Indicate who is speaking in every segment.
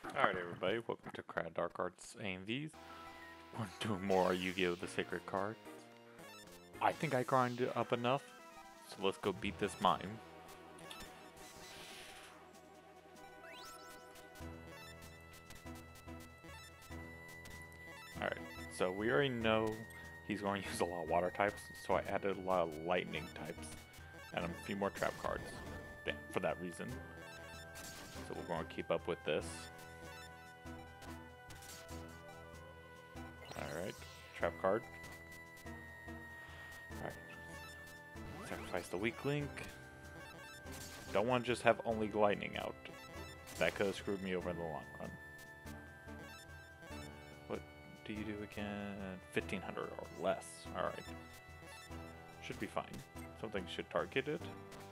Speaker 1: Alright everybody, welcome to Crad Dark Arts AMVs. We're doing more Yu-Gi-Oh! The Sacred Cards. I think I grinded up enough, so let's go beat this mime. Alright, so we already know he's going to use a lot of water types, so I added a lot of lightning types and a few more trap cards for that reason. So we're going to keep up with this. Alright, trap card. Alright. Sacrifice the weak link. Don't want to just have only lightning out. That could have screwed me over in the long run. What do you do again? 1500 or less. Alright. Should be fine. Something should target it.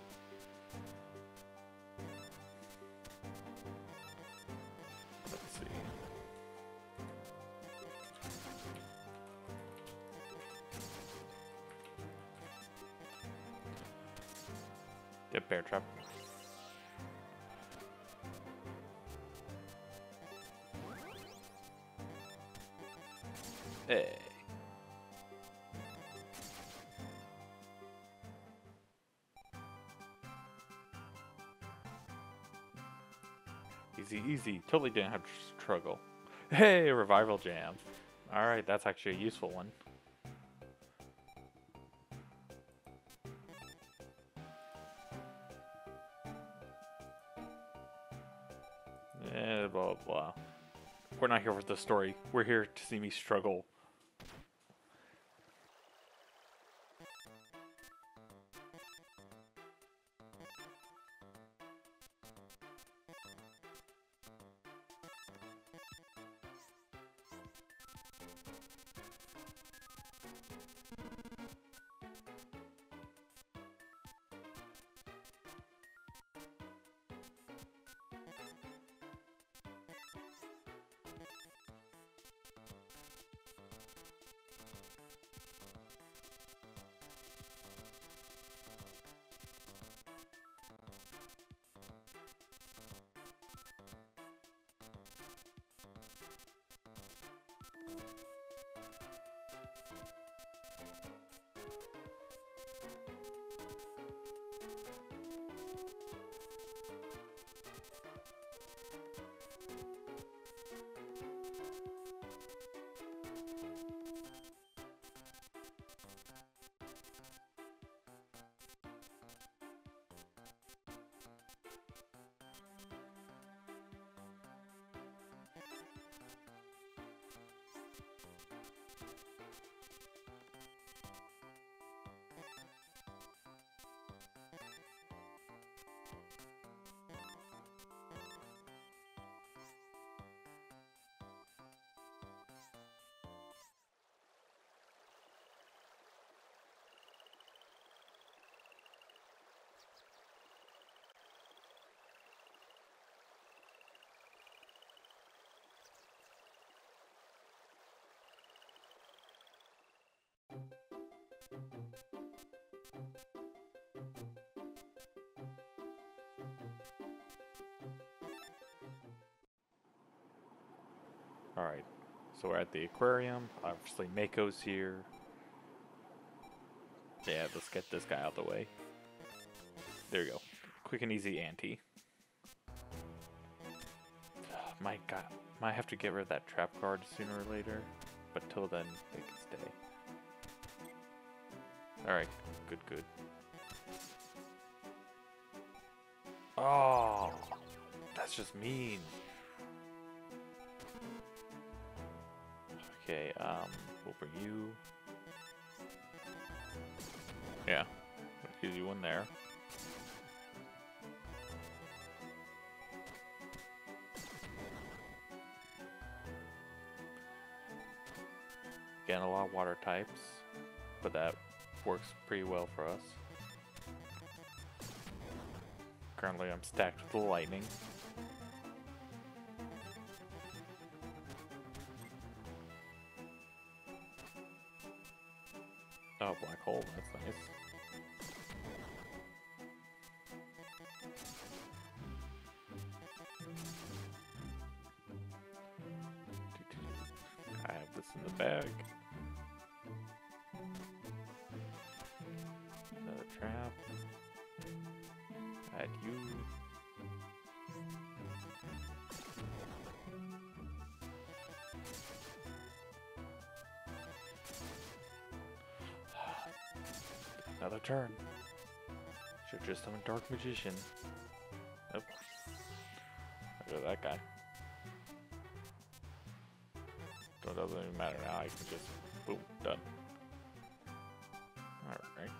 Speaker 1: Let's see. Get bear trap. Hey. Easy, easy. Totally didn't have to struggle. Hey, revival jam. Alright, that's actually a useful one. Blah, blah, blah. We're not here for the story. We're here to see me struggle. Alright, so we're at the aquarium. Obviously, Mako's here. Yeah, let's get this guy out of the way. There you go. Quick and easy ante. My god, might have to get rid of that trap card sooner or later. But till then, they can stay. Alright, good, good. Oh, that's just mean. Okay, we'll bring you. Yeah, gives you one there. Again, a lot of water types, but that works pretty well for us. Currently, I'm stacked with the lightning. Oh, black hole, that's nice. What's in the bag? Another trap. Add you. Another turn. Should just summon Dark Magician. Nope. Look at that guy. So it doesn't even matter now. I can just boom, done. Alright.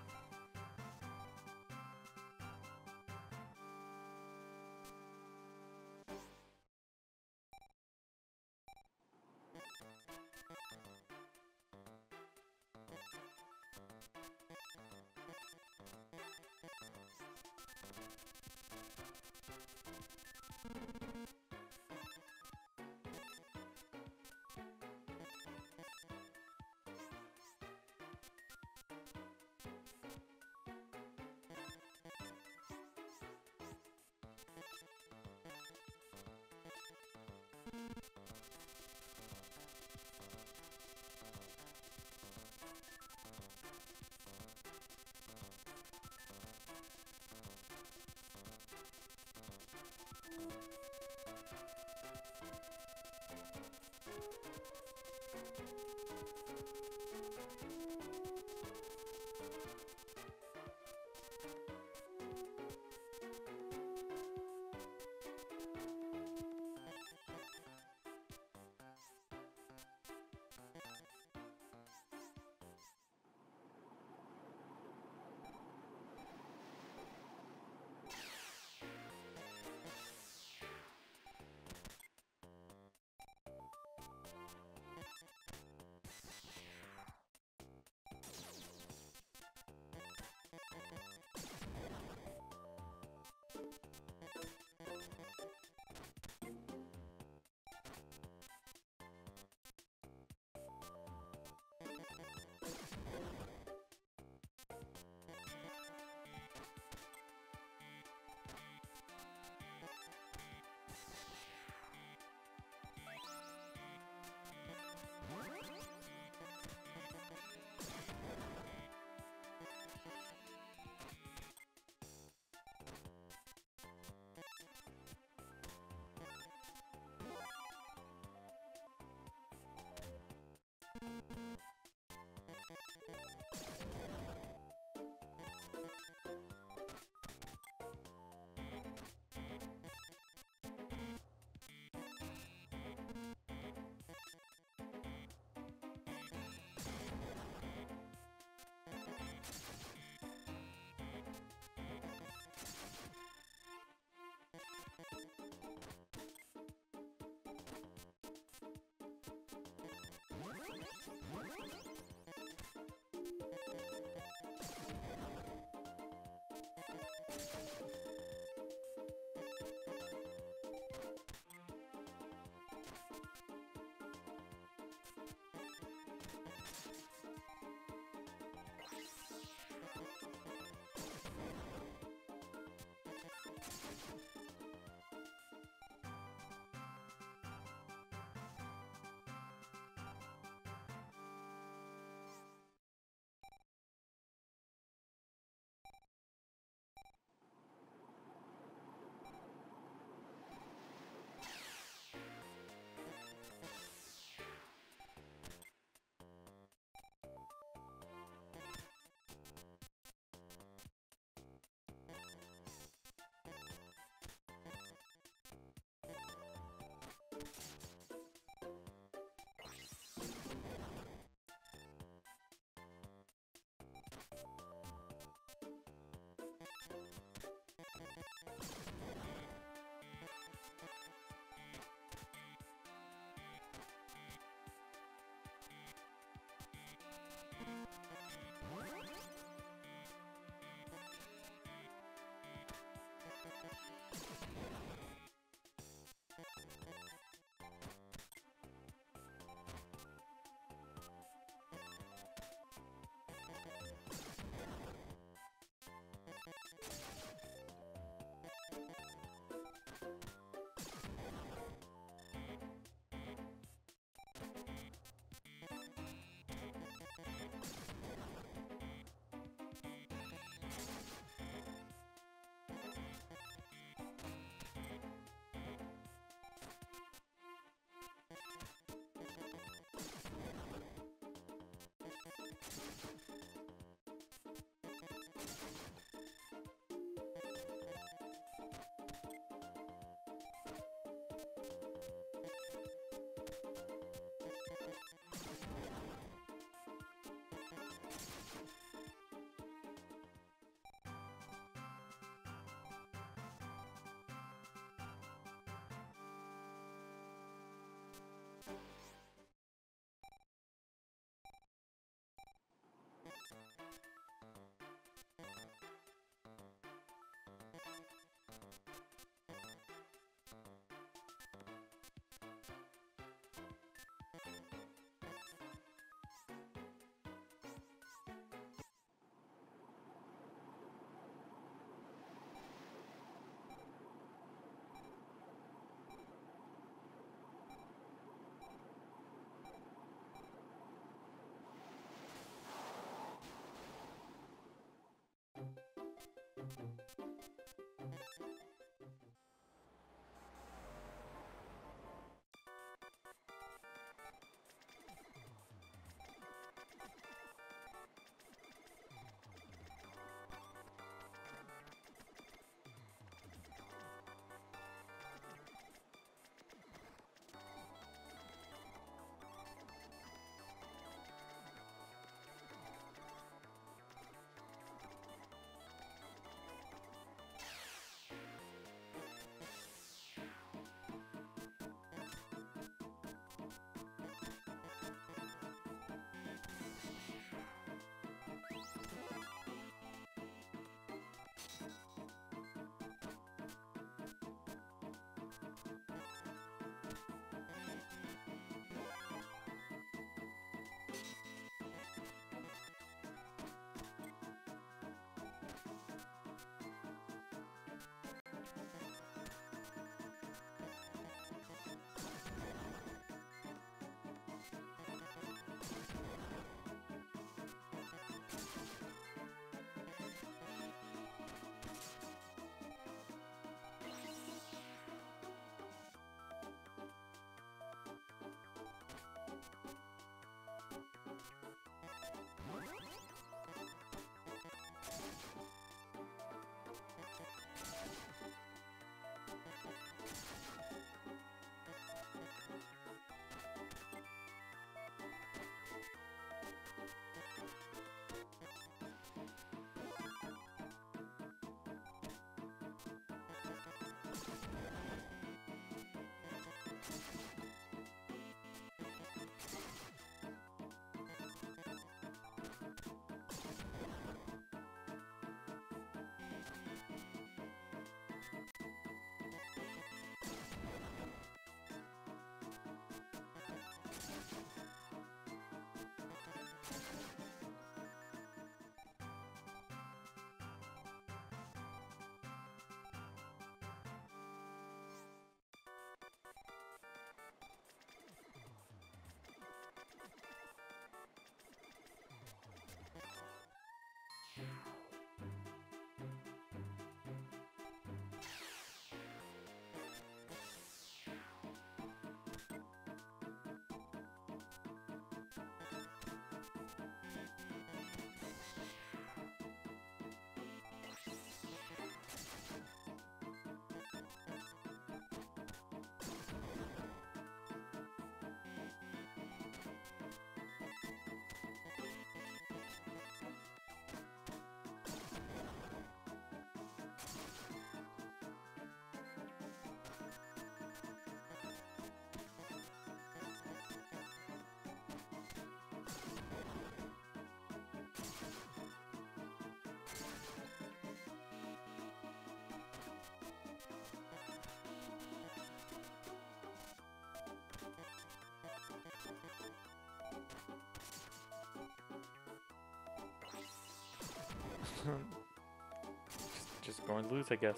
Speaker 1: just going to lose, I guess.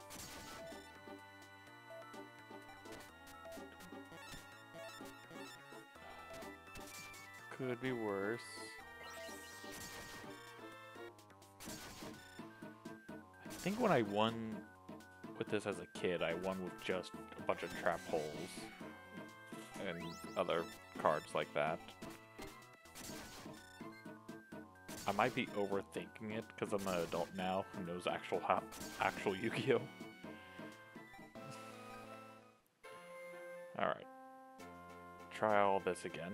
Speaker 1: Could be worse. I think when I won with this as a kid, I won with just a bunch of trap holes and other cards like that. I might be overthinking it because I'm an adult now who knows actual Yu-Gi-Oh. Alright. Try all this again.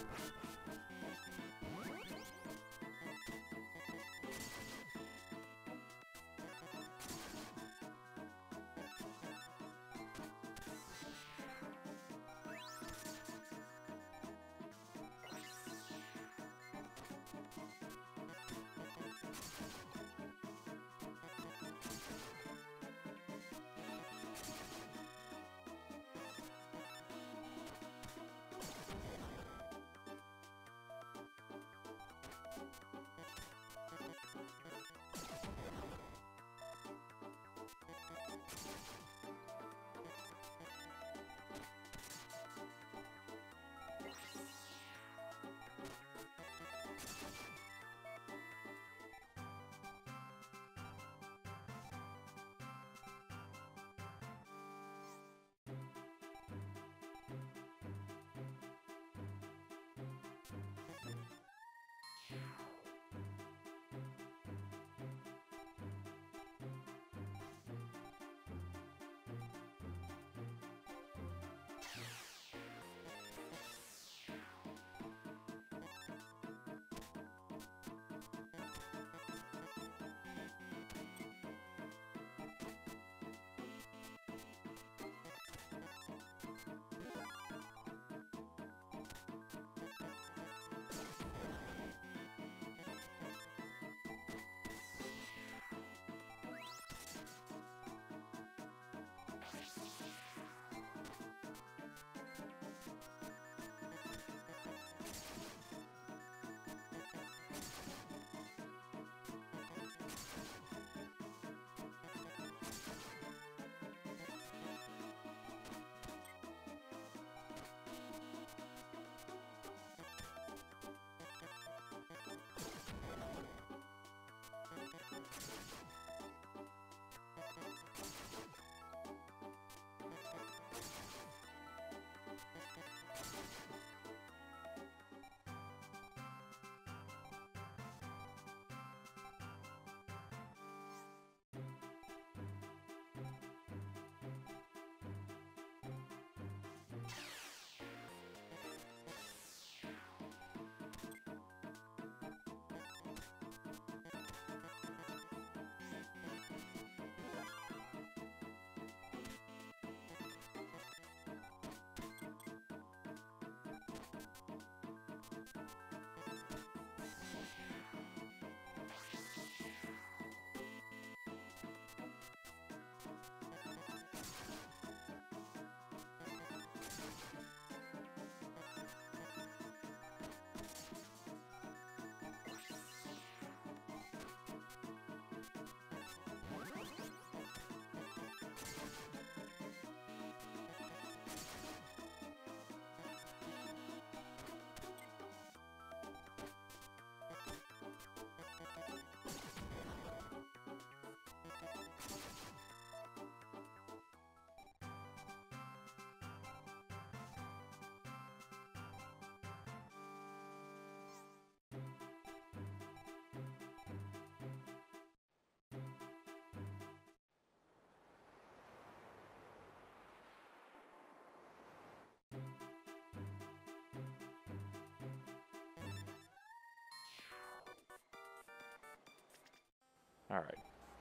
Speaker 1: Alright.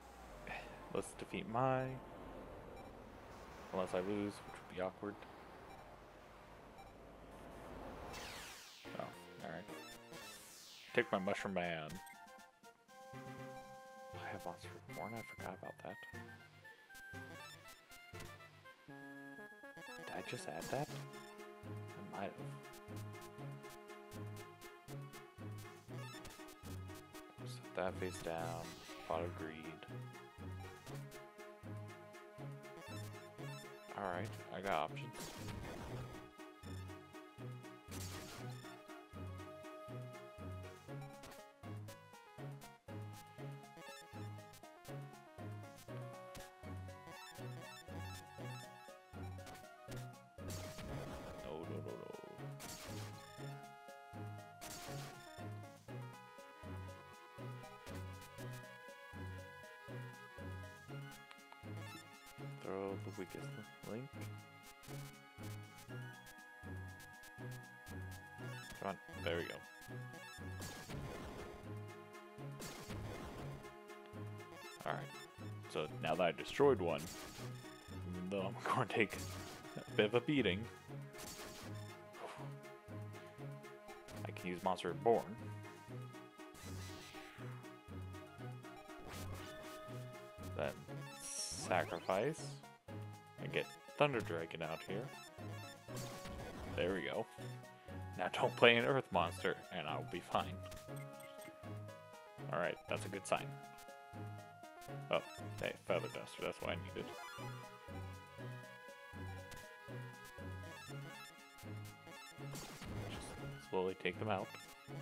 Speaker 1: Let's defeat Mai. Unless I lose, which would be awkward. Oh, alright. Take my Mushroom Band. I have Monster Reborn, I forgot about that. Did I just add that? I might have. Set that face down. Pot of Greed. Alright, I got options. No. Throw the weakest link. Come on. There we go. Alright. So now that I destroyed one, even though I'm going to take a bit of a beating, I can use Monster Reborn. Then sacrifice and get Thunder Dragon out here. There we go. Now don't play an Earth Monster and I'll be fine. Alright, that's a good sign. Oh, hey, Feather Duster, that's what I needed. Just slowly take them out.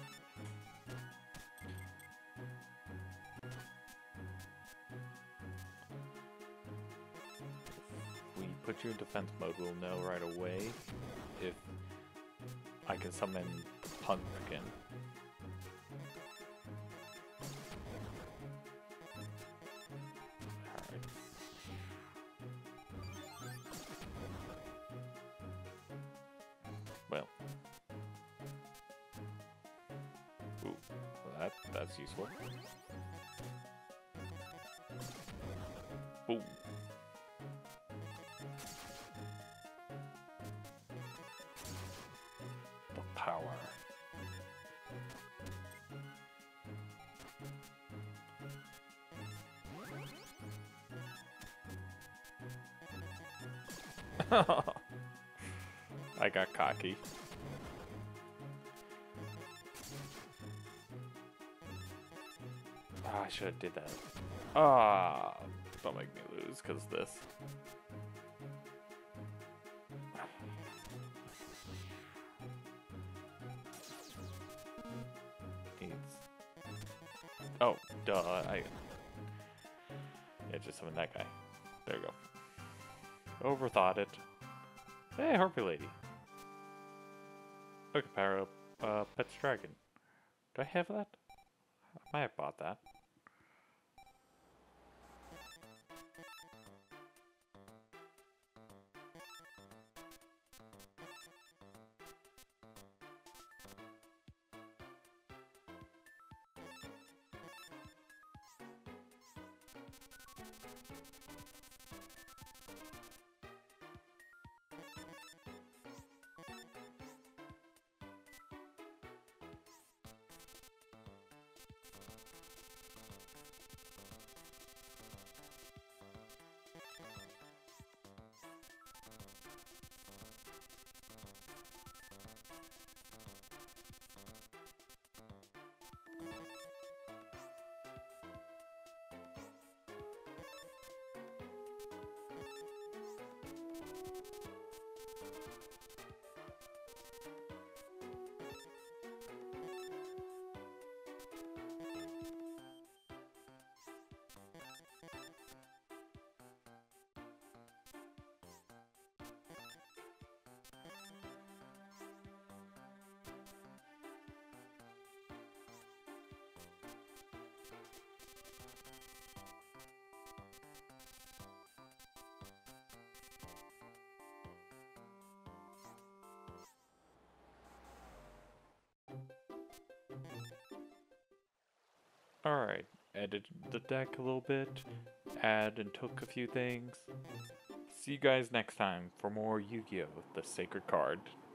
Speaker 1: If we put you in defense mode, we'll know right away if I can summon Pumpkin. Well, ooh, that's useful. Ooh. The power. I got cocky. Ah, I should have did that. Ah, don't make me lose because of this. Oh, duh. Yeah, just summon that guy. There we go. Overthought it. Hey, Harpy Lady. Look, power up Pet's Dragon. Do I have that? I might have bought that. Alright, edited the deck a little bit, add and took a few things. See you guys next time for more Yu-Gi-Oh! The Sacred Card.